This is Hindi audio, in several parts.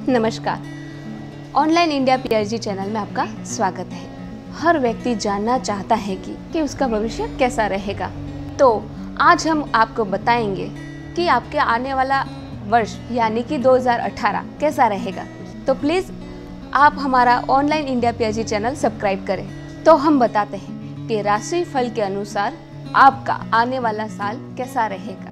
नमस्कार। ऑनलाइन इंडिया पीआरजी चैनल में आपका स्वागत है। हर व्यक्ति जानना चाहता है कि उसका भविष्य कैसा रहेगा। तो आज हम आपको बताएंगे कि आपके आने वाला वर्ष यानी कि 2018 कैसा रहेगा। तो प्लीज़ आप हमारा online India PRG channel subscribe करें। तो हम बताते हैं कि राशि फल के अनुसार आपका आने वाला साल कैसा रहेगा।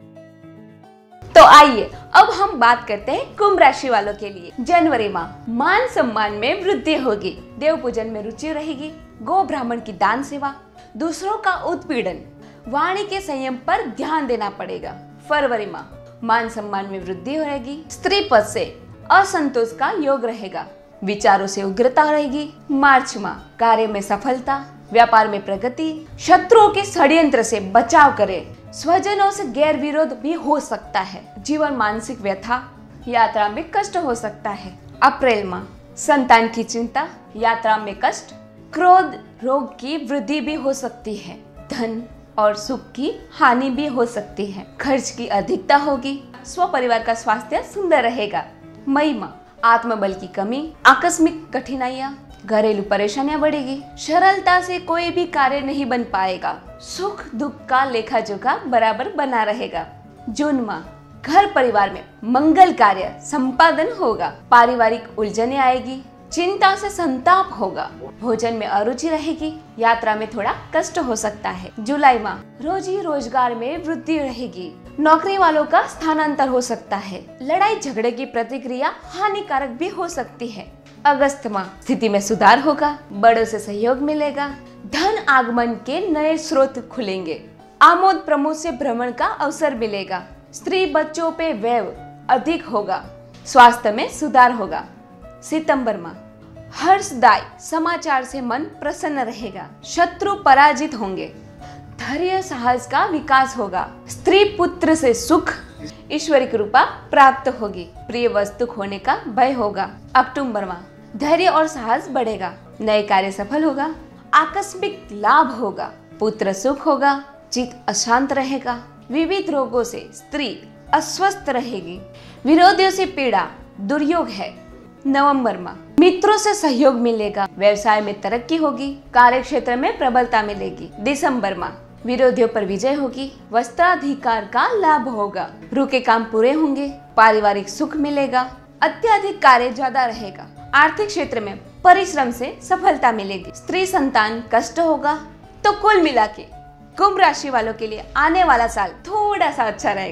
तो आइए अब हम बात करते हैं कुंभ राशि वालों के लिए। जनवरी माह मान सम्मान में वृद्धि होगी, देव पूजन में रुचि रहेगी, गो ब्राह्मण की दान सेवा, दूसरों का उत्पीड़न, वाणी के संयम पर ध्यान देना पड़ेगा। फरवरी माह मान सम्मान में वृद्धि रहेगी, स्त्री पद से असंतोष का योग रहेगा, विचारों से उग्रता रहेगी। मार्च माह कार्य में सफलता, व्यापार में प्रगति, शत्रुओं के षड्यंत्र से बचाव करें, स्वजनों से गैर विरोध भी हो सकता है, जीवन मानसिक व्यथा, यात्रा में कष्ट हो सकता है। अप्रैल माह संतान की चिंता, यात्रा में कष्ट, क्रोध, रोग की वृद्धि भी हो सकती है, धन और सुख की हानि भी हो सकती है, खर्च की अधिकता होगी, स्व परिवार का स्वास्थ्य सुंदर रहेगा। मई माह आत्मबल की कमी, आकस्मिक कठिनाइयां, घरेलू परेशानियां बढ़ेगी, सरलता से कोई भी कार्य नहीं बन पाएगा, सुख दुख का लेखा जोखा बराबर बना रहेगा। जून माह घर परिवार में मंगल कार्य संपादन होगा, पारिवारिक उलझने आएगी, चिंता से संताप होगा, भोजन में अरुचि रहेगी, यात्रा में थोड़ा कष्ट हो सकता है। जुलाई माह रोजी रोजगार में वृद्धि रहेगी, नौकरी वालों का स्थानांतर हो सकता है, लड़ाई झगड़े की प्रतिक्रिया हानिकारक भी हो सकती है। अगस्त माह स्थिति में सुधार होगा, बड़ों से सहयोग मिलेगा, धन आगमन के नए स्रोत खुलेंगे, आमोद प्रमोद से भ्रमण का अवसर मिलेगा, स्त्री बच्चों पे व्यय अधिक होगा, स्वास्थ्य में सुधार होगा। सितंबर माह हर्षदायी समाचार से मन प्रसन्न रहेगा, शत्रु पराजित होंगे, धैर्य साहस का विकास होगा, स्त्री पुत्र से सुख, ईश्वरी कृपा प्राप्त होगी, प्रिय वस्तु खोने का भय होगा। अक्टूबर माह धैर्य और साहस बढ़ेगा, नए कार्य सफल होगा, आकस्मिक लाभ होगा, पुत्र सुख होगा, चित्त अशांत रहेगा, विविध रोगों से स्त्री अस्वस्थ रहेगी, विरोधियों से पीड़ा दुर्योग है। नवंबर माह मित्रों से सहयोग मिलेगा, व्यवसाय में तरक्की होगी, कार्य क्षेत्र में प्रबलता मिलेगी। दिसंबर माह विरोधियों पर विजय होगी, वस्त्राधिकार का लाभ होगा, रुके काम पूरे होंगे, पारिवारिक सुख मिलेगा, अत्यधिक कार्य ज्यादा रहेगा, आर्थिक क्षेत्र में परिश्रम से सफलता मिलेगी, स्त्री संतान कष्ट होगा। तो कुल मिला के कुंभ राशि वालों के लिए आने वाला साल थोड़ा सा अच्छा रहेगा।